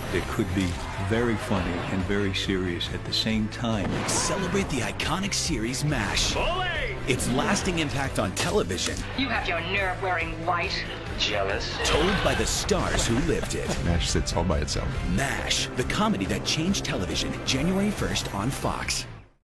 It could be very funny and very serious at the same time. Celebrate the iconic series MASH. Bully! Its lasting impact on television. You have your nerve wearing white. Jealous? Told by the stars who lived it. MASH sits all by itself. MASH, the comedy that changed television. January 1st on Fox.